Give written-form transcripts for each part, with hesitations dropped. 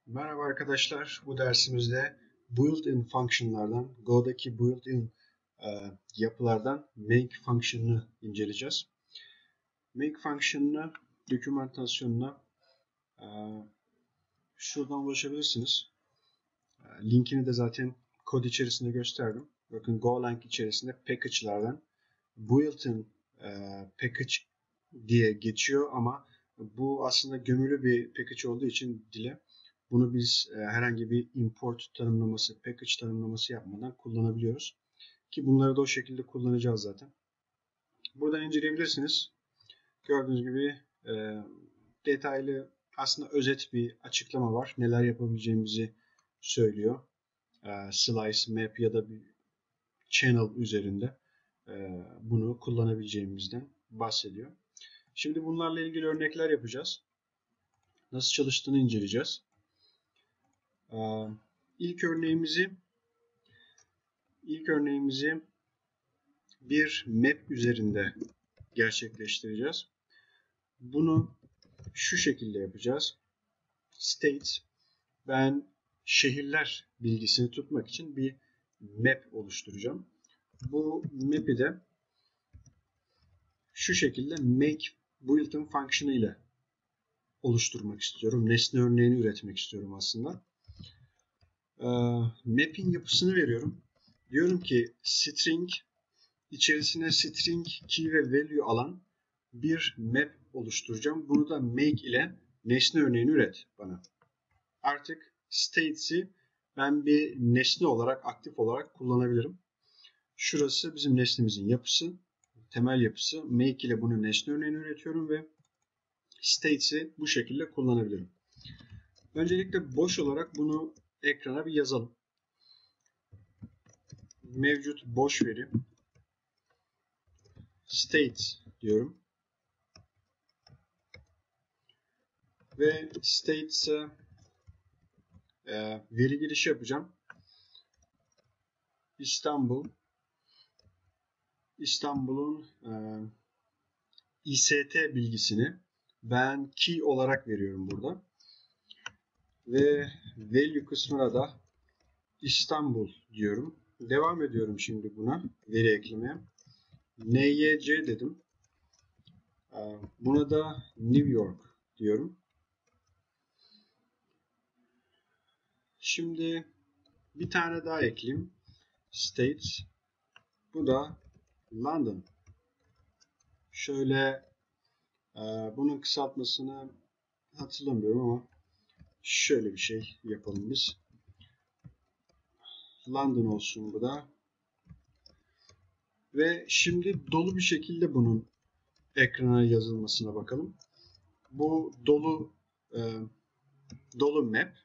Merhaba arkadaşlar. Bu dersimizde built-in function'lardan, Go'daki built-in yapılardan make function'ını inceleyeceğiz. Make function'ına, dokümantasyonuna e, şuradan ulaşabilirsiniz. Linkini de zaten kod içerisinde gösterdim. Bakın Golang içerisinde package'lardan built-in package diye geçiyor ama bu aslında gömülü bir package olduğu için dile bunu biz herhangi bir import tanımlaması, package tanımlaması yapmadan kullanabiliyoruz. Ki bunları da o şekilde kullanacağız zaten. Buradan inceleyebilirsiniz. Gördüğünüz gibi detaylı aslında özet bir açıklama var. Neler yapabileceğimizi söylüyor. Slice, map ya da bir channel üzerinde bunu kullanabileceğimizden bahsediyor. Şimdi bunlarla ilgili örnekler yapacağız. Nasıl çalıştığını inceleyeceğiz. İlk örneğimizi bir map üzerinde gerçekleştireceğiz. Bunu şu şekilde yapacağız. State, ben şehirler bilgisini tutmak için bir map oluşturacağım. Bu map'i de şu şekilde make built-in function ile oluşturmak istiyorum. Nesne örneğini üretmek istiyorum aslında. Map'in yapısını veriyorum. Diyorum ki string içerisine string key ve value alan bir map oluşturacağım. Bunu da make ile nesne örneğini üret bana. Artık states'i ben bir nesne olarak, aktif olarak kullanabilirim. Şurası bizim nesnemizin yapısı, temel yapısı. Make ile bunu nesne örneğini üretiyorum ve states'i bu şekilde kullanabilirim. Öncelikle boş olarak bunu ekrana bir yazalım. Mevcut boş veri state diyorum. Ve states'e veri girişi yapacağım. İstanbul'un IST bilgisini ben key olarak veriyorum burada. Ve value kısmına da İstanbul diyorum. Devam ediyorum şimdi buna veri eklemeye. NYC dedim. Buna da New York diyorum. Şimdi bir tane daha ekleyeyim. States. Bu da London. Şöyle bunun kısaltmasını hatırlamıyorum ama şöyle bir şey yapalım biz. London olsun bu da. Ve şimdi dolu bir şekilde bunun ekrana yazılmasına bakalım. Bu dolu map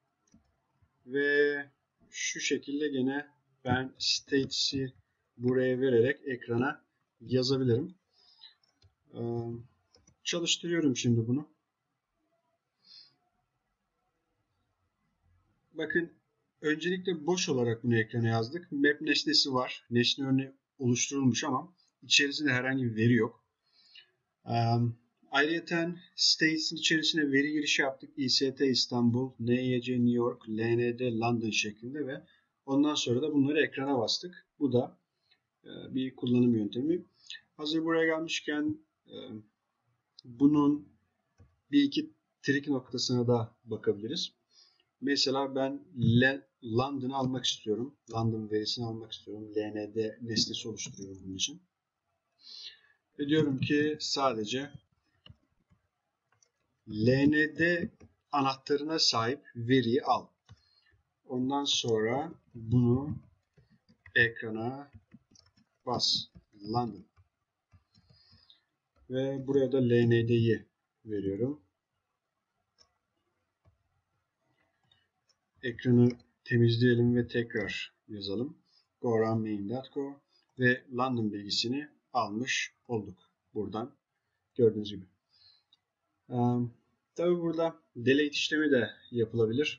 ve şu şekilde gene ben states'i buraya vererek ekrana yazabilirim. Çalıştırıyorum şimdi bunu. Bakın öncelikle boş olarak bunu ekrana yazdık. Map nesnesi var. Nesne örneği oluşturulmuş ama içerisinde herhangi bir veri yok. Ayrıca states'in içerisine veri girişi yaptık. IST İstanbul, NYC New York, LND London şeklinde ve ondan sonra da bunları ekrana bastık. Bu da bir kullanım yöntemi. Hazır buraya gelmişken bunun bir iki trik noktasına da bakabiliriz. Mesela ben London'ı almak istiyorum. London verisini almak istiyorum. LND nesnesi oluşturuyorum bunun için. Ve diyorum ki sadece LND anahtarına sahip veriyi al. Ondan sonra bunu ekrana bas. London. Ve buraya da LND'yi veriyorum. Ekranı temizleyelim ve tekrar yazalım. GoRunMain.go ve London bilgisini almış olduk buradan. Gördüğünüz gibi. Tabii burada delete işlemi de yapılabilir.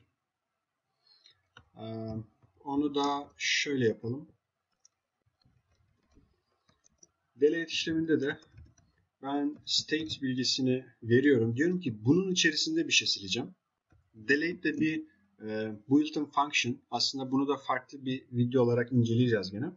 Onu da şöyle yapalım. Delete işleminde de ben state bilgisini veriyorum. Diyorum ki bunun içerisinde bir şey sileceğim. Delete de bir built-in function. Aslında bunu da farklı bir video olarak inceleyeceğiz gene.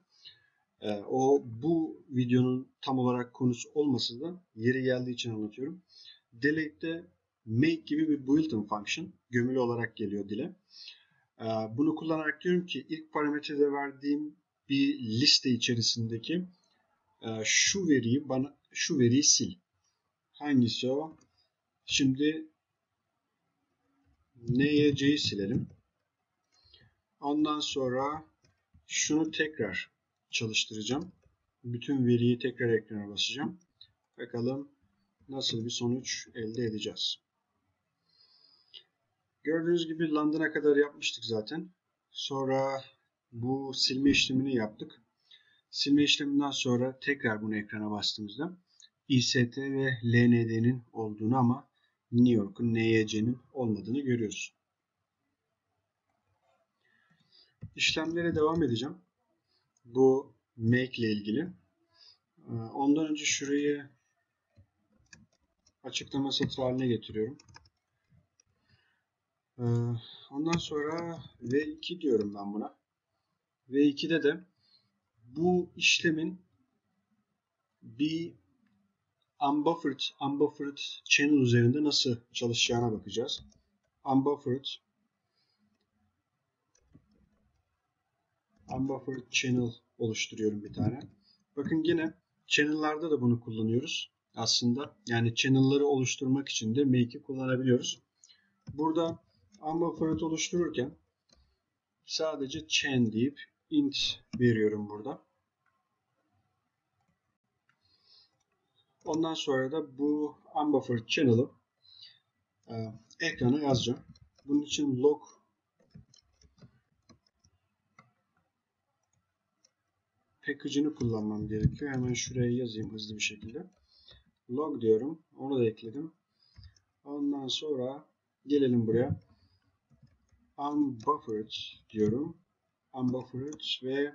Bu videonun tam olarak konusu olmasa da yeri geldiği için anlatıyorum. Delete de make gibi bir built-in function. Gömülü olarak geliyor dile. Bunu kullanarak diyorum ki ilk parametrede verdiğim bir liste içerisindeki şu veriyi sil. Hangisi o? Şimdi NYC'yi silelim. Ondan sonra şunu tekrar çalıştıracağım. Bütün veriyi tekrar ekrana basacağım. Bakalım nasıl bir sonuç elde edeceğiz. Gördüğünüz gibi London'a kadar yapmıştık zaten. Sonra bu silme işlemini yaptık. Silme işleminden sonra tekrar bunu ekrana bastığımızda IST ve LND'nin olduğunu ama New York'un NYC'nin olmadığını görüyoruz. İşlemlere devam edeceğim. Bu make ile ilgili. Ondan önce şurayı açıklama satırı haline getiriyorum. Ondan sonra V2 diyorum ben buna. V2'de de bu işlemin bir unbuffered channel üzerinde nasıl çalışacağına bakacağız. Unbuffered channel oluşturuyorum bir tane. Bakın yine channel'larda da bunu kullanıyoruz aslında. Yani channel'ları oluşturmak için de make'i kullanabiliyoruz. Burada unbuffered oluştururken sadece chain deyip int veriyorum burada. Ondan sonra da bu unbuffered channel'ı ekrana yazacağım. Bunun için log package'ını kullanmam gerekiyor. Hemen şuraya yazayım hızlı bir şekilde. Log diyorum. Onu da ekledim. Ondan sonra gelelim buraya. Unbuffered diyorum. Unbuffered ve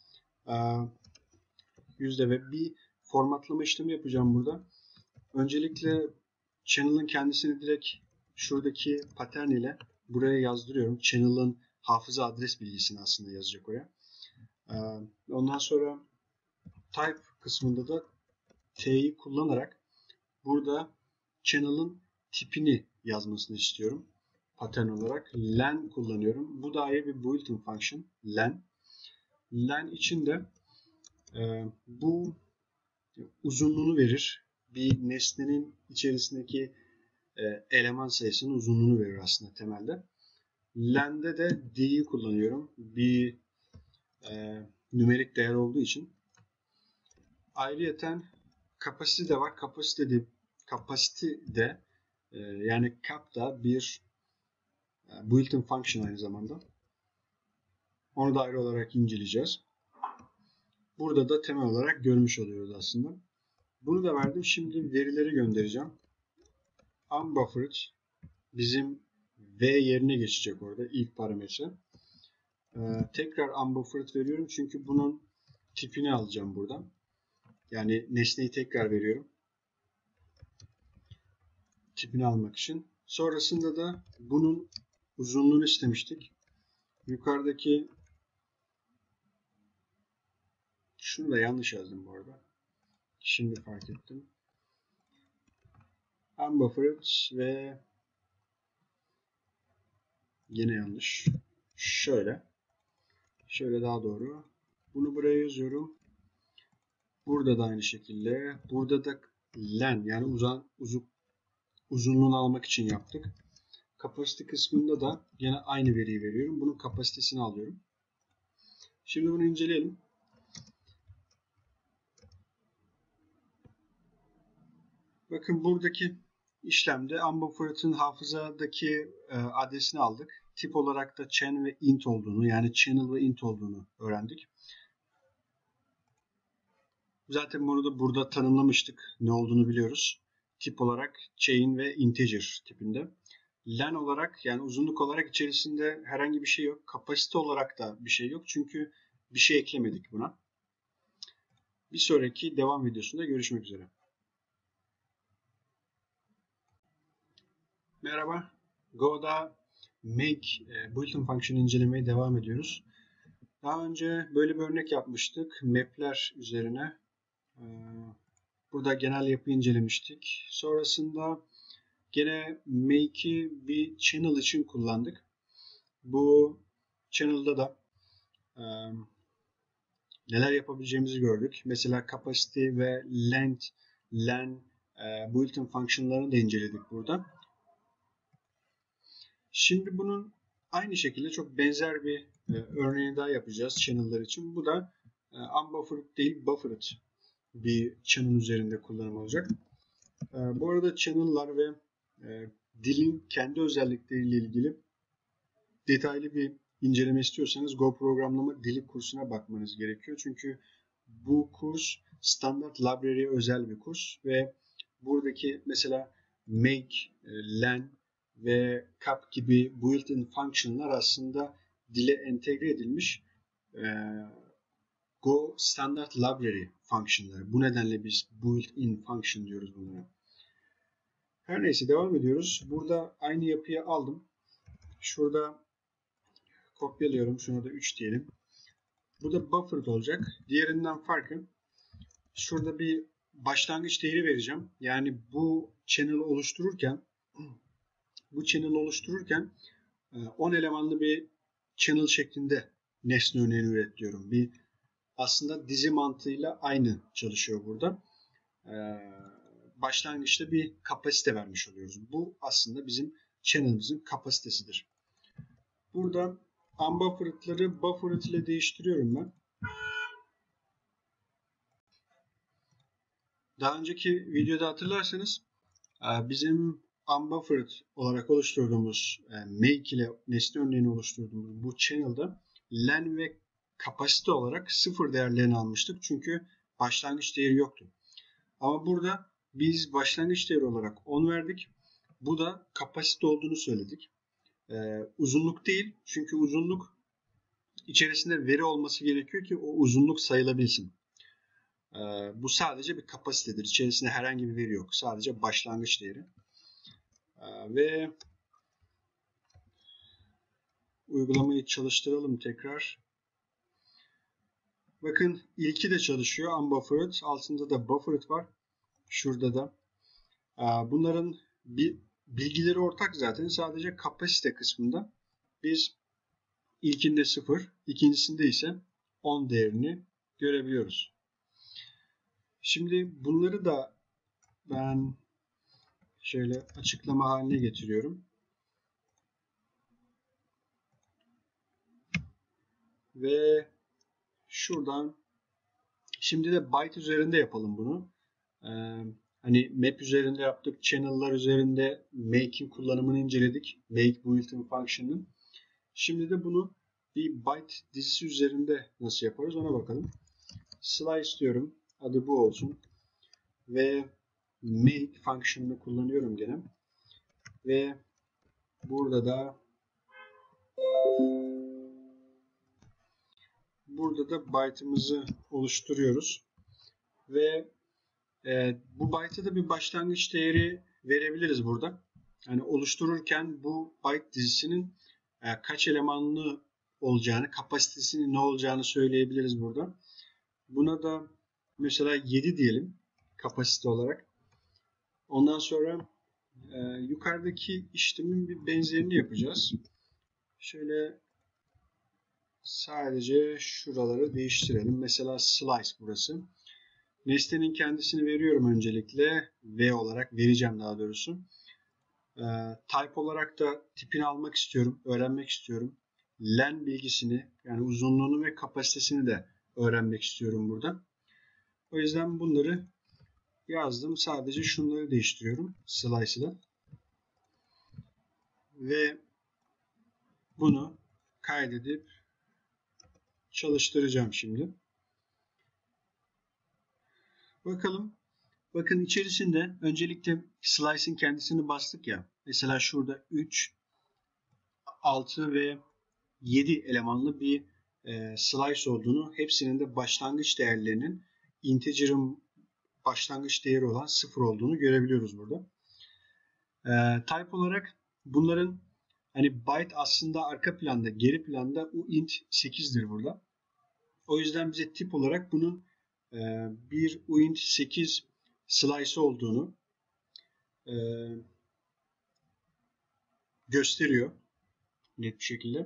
yüzde ve bir formatlama işlemi yapacağım burada. Öncelikle channel'ın kendisini direkt şuradaki pattern ile buraya yazdırıyorum. Channel'ın hafıza adres bilgisini aslında yazacak oraya. Ondan sonra type kısmında da t'yi kullanarak burada channel'ın tipini yazmasını istiyorum. Pattern olarak len kullanıyorum. Bu da ayrı bir built-in function. Len. Len için de bu uzunluğunu verir. Bir nesnenin içerisindeki eleman sayısının uzunluğunu verir aslında temelde. Len'de de d'yi kullanıyorum. Bir nümerik değer olduğu için. Ayrıyeten capacity de var. Capacity de yani cap da bir built-in function aynı zamanda. Onu da ayrı olarak inceleyeceğiz. Burada da temel olarak görmüş oluyoruz aslında. Bunu da verdim. Şimdi verileri göndereceğim. Unbuffered bizim V yerine geçecek orada ilk parametre. Tekrar unbuffered veriyorum çünkü bunun tipini alacağım buradan. Yani nesneyi tekrar veriyorum. Tipini almak için. Sonrasında da bunun uzunluğunu istemiştik. Yukarıdaki şunu da yanlış yazdım bu arada. Şimdi fark ettim. Unbuffered ve yine yanlış. Şöyle daha doğru. Bunu buraya yazıyorum. Burada da aynı şekilde. Burada da len yani uzunluğunu almak için yaptık. Kapasite kısmında da yine aynı veriyi veriyorum. Bunun kapasitesini alıyorum. Şimdi bunu inceleyelim. Bakın buradaki işlemde unbuffered'ın hafızadaki adresini aldık. Tip olarak da chain ve int olduğunu yani channel ve int olduğunu öğrendik. Zaten bunu da burada tanımlamıştık. Ne olduğunu biliyoruz. Tip olarak chain ve integer tipinde. Len olarak yani uzunluk olarak içerisinde herhangi bir şey yok. Kapasite olarak da bir şey yok. Çünkü bir şey eklemedik buna. Bir sonraki devam videosunda görüşmek üzere. Merhaba. Go'da make built-in function incelemeye devam ediyoruz. Daha önce böyle bir örnek yapmıştık map'ler üzerine. Burada genel yapı incelemiştik. Sonrasında gene make'i bir channel için kullandık. Bu channel'da da neler yapabileceğimizi gördük. Mesela capacity ve length, len, built-in function'larını da inceledik burada. Şimdi bunun aynı şekilde çok benzer bir örneğini daha yapacağız channel'lar için. Bu da unbuffered değil buffered bir channel üzerinde kullanım olacak. Bu arada channel'lar ve dilin kendi özellikleriyle ilgili detaylı bir inceleme istiyorsanız Go programlama dili kursuna bakmanız gerekiyor. Çünkü bu kurs standart library'e özel bir kurs ve buradaki mesela make, len ve cap gibi built-in function'lar aslında dile entegre edilmiş Go standart library function'ları. Bu nedenle biz built-in function diyoruz bunlara. Her neyse devam ediyoruz. Burada aynı yapıyı aldım. Şurada kopyalıyorum. Şuna da 3 diyelim. Bu da buffered olacak. Diğerinden farkı şurada bir başlangıç değeri vereceğim. Yani bu channel oluştururken 10 elemanlı bir channel şeklinde nesne örneğini üret diyorum. Bir aslında dizi mantığıyla aynı çalışıyor burada. Başlangıçta bir kapasite vermiş oluyoruz. Bu aslında bizim channel'ımızın kapasitesidir. Burada unbuffered'ları buffered ile değiştiriyorum ben. Daha önceki videoda hatırlarsanız bizim unbuffered olarak oluşturduğumuz make ile nesne örneğini oluşturduğumuz bu channel'da len ve kapasite olarak 0 değerlerini almıştık. Çünkü başlangıç değeri yoktu. Ama burada biz başlangıç değeri olarak 10 verdik. Bu da kapasite olduğunu söyledik. Uzunluk değil. Çünkü uzunluk içerisinde veri olması gerekiyor ki o uzunluk sayılabilsin. Bu sadece bir kapasitedir. İçerisinde herhangi bir veri yok. Sadece başlangıç değeri. Ve uygulamayı çalıştıralım tekrar. Bakın ilki de çalışıyor. Unbuffered. Altında da buffered var. Şurada da. Bunların bilgileri ortak zaten. Sadece kapasite kısmında biz ilkinde 0, ikincisinde ise 10 değerini görebiliyoruz. Şimdi bunları da ben şöyle açıklama haline getiriyorum. Ve şuradan şimdi de byte üzerinde yapalım bunu. Hani map üzerinde yaptık, channel'lar üzerinde make'in kullanımını inceledik. Make built-in function'ın. Şimdi de bunu bir byte dizisi üzerinde nasıl yaparız ona bakalım. Slice diyorum. Adı bu olsun. Ve make function'ını kullanıyorum gene. Ve burada da byte'ımızı oluşturuyoruz. Ve bu byte'a da bir başlangıç değeri verebiliriz burada. Yani oluştururken bu byte dizisinin kaç elemanlı olacağını, kapasitesinin ne olacağını söyleyebiliriz burada. Buna da mesela 7 diyelim kapasite olarak. Ondan sonra yukarıdaki işlemin bir benzerini yapacağız. Şöyle sadece şuraları değiştirelim. Mesela slice burası. Nesnenin kendisini veriyorum öncelikle. V olarak vereceğim daha doğrusu. Type olarak da tipini almak istiyorum. Öğrenmek istiyorum. Len bilgisini yani uzunluğunu ve kapasitesini de öğrenmek istiyorum burada. O yüzden bunları yazdım. Sadece şunları değiştiriyorum. Slice'la. Ve bunu kaydedip çalıştıracağım şimdi. Bakalım. Bakın içerisinde öncelikle slice'in kendisini bastık ya. Mesela şurada 3, 6 ve 7 elemanlı bir slice olduğunu, hepsinin de başlangıç değerlerinin integer'ın başlangıç değeri olan 0 olduğunu görebiliyoruz burada. Type olarak bunların Hani byte aslında arka planda, geri planda uint 8'dir burada. O yüzden bize tip olarak bunun bir uint 8 slice olduğunu e, gösteriyor net bir şekilde.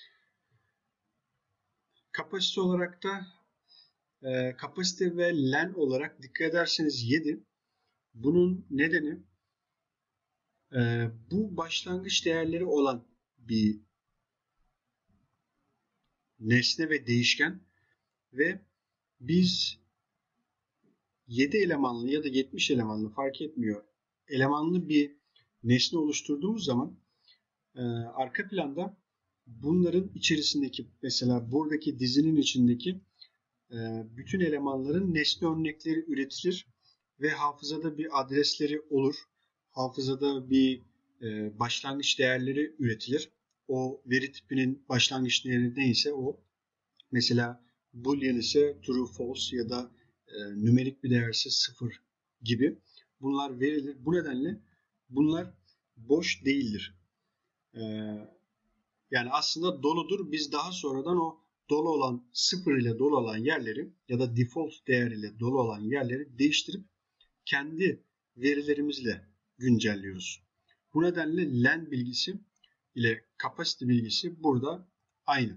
Kapasite olarak da kapasite ve len olarak dikkat ederseniz 7. Bunun nedeni bu başlangıç değerleri olan bir nesne ve değişken ve biz 7 elemanlı ya da 70 elemanlı fark etmiyor. Elemanlı bir nesne oluşturduğumuz zaman arka planda bunların içerisindeki, mesela buradaki dizinin içindeki bütün elemanların nesne örnekleri üretilir ve hafızada bir adresleri olur. Hafızada bir başlangıç değerleri üretilir. O veri tipinin başlangıç değeri neyse o. Mesela Boolean ise true, false ya da nümerik bir değerse 0 gibi. Bunlar verilir. Bu nedenle bunlar boş değildir. Yani aslında doludur. Biz daha sonradan o dolu olan, 0 ile dolu olan yerleri ya da default değer ile dolu olan yerleri değiştirip kendi verilerimizle güncelliyoruz. Bu nedenle len bilgisi ile capacity bilgisi burada aynı.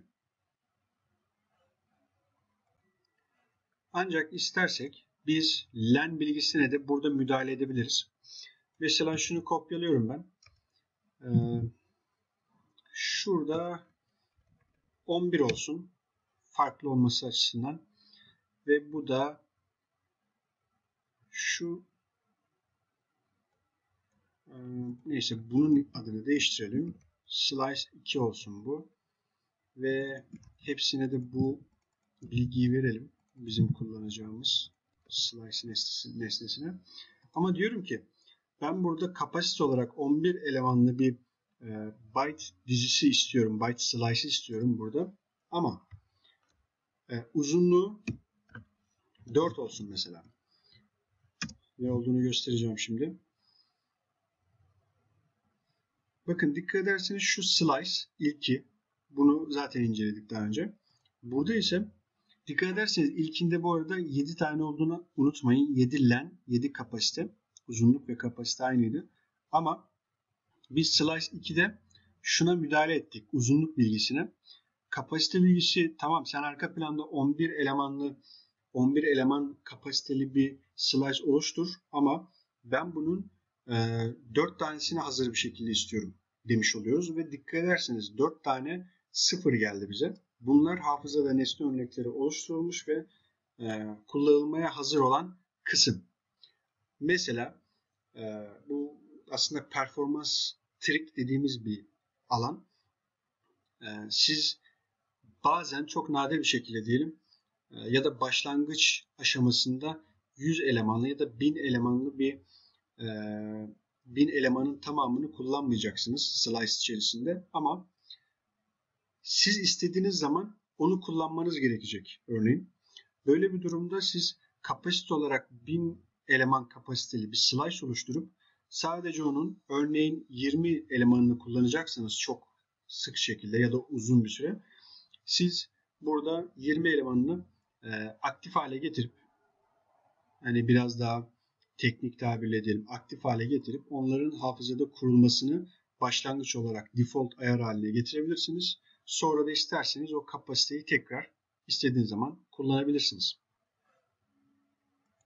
Ancak istersek biz len bilgisine de burada müdahale edebiliriz. Mesela şunu kopyalıyorum ben. Şurada 11 olsun. Farklı olması açısından. Ve bu da şu neyse bunun adını değiştirelim. Slice 2 olsun bu. Ve hepsine de bu bilgiyi verelim. Bizim kullanacağımız slice nesnesine. Ama diyorum ki ben burada kapasite olarak 11 elemanlı bir byte dizisi istiyorum. Byte slice istiyorum burada. Ama uzunluğu 4 olsun mesela. Ne olduğunu göstereceğim şimdi. Bakın dikkat ederseniz şu slice ilki. Bunu zaten inceledik daha önce. Burada ise dikkat ederseniz ilkinde bu arada 7 tane olduğunu unutmayın. 7 len, 7 kapasite. Uzunluk ve kapasite aynıydı. Ama biz slice 2'de şuna müdahale ettik. Uzunluk bilgisine. Kapasite bilgisi tamam sen arka planda 11 elemanlı 11 eleman kapasiteli bir slice oluştur ama ben bunun 4 tanesini hazır bir şekilde istiyorum demiş oluyoruz ve dikkat ederseniz 4 tane 0 geldi bize. Bunlar hafızada nesne örnekleri oluşturulmuş ve kullanılmaya hazır olan kısım. Mesela bu aslında performans trik dediğimiz bir alan. Siz bazen çok nadir bir şekilde diyelim ya da başlangıç aşamasında 100 elemanlı ya da 1000 elemanlı bir 1000 elemanın tamamını kullanmayacaksınız slice içerisinde ama siz istediğiniz zaman onu kullanmanız gerekecek örneğin. Böyle bir durumda siz kapasite olarak 1000 eleman kapasiteli bir slice oluşturup sadece onun örneğin 20 elemanını kullanacaksanız çok sık şekilde ya da uzun bir süre siz burada 20 elemanını aktif hale getirip hani biraz daha teknik tabirle diyelim aktif hale getirip onların hafızada kurulmasını başlangıç olarak default ayar haline getirebilirsiniz. Sonra da isterseniz o kapasiteyi tekrar istediğiniz zaman kullanabilirsiniz.